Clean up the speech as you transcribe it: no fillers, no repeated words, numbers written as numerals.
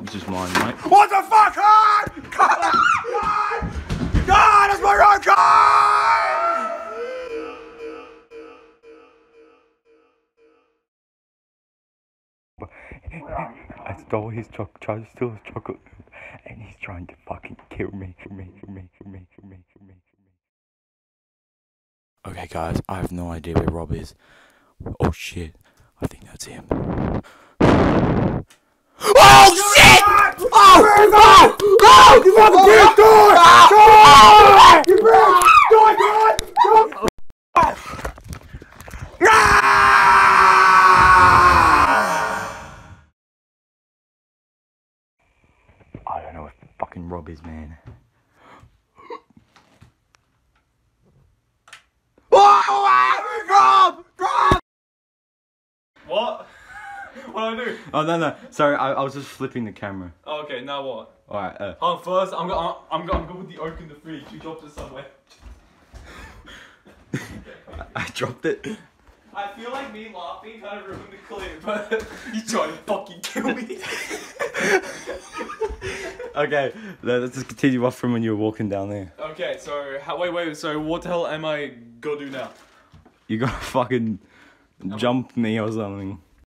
This is mine, mate. What the fuck? God! God! God! That's my road card! I stole his chocolate, tried to steal his chocolate, and he's trying to fucking kill me. Okay, guys, I have no idea where Rob is. Oh shit, I think that's him. Oh shit! Oh! You motherfucker! I don't know where fucking Rob is, man. Rob! What? What do I do? Oh no, sorry, I was just flipping the camera. Oh, okay, now what? Alright, First, I'm going to open the fridge. You dropped it somewhere. I dropped it. I feel like me laughing kind of ruined the clip, but you trying to fucking kill me. Okay, let's just continue off from when you were walking down there. Okay, so wait, so what the hell am I gonna do now? You gotta fucking jump me or something.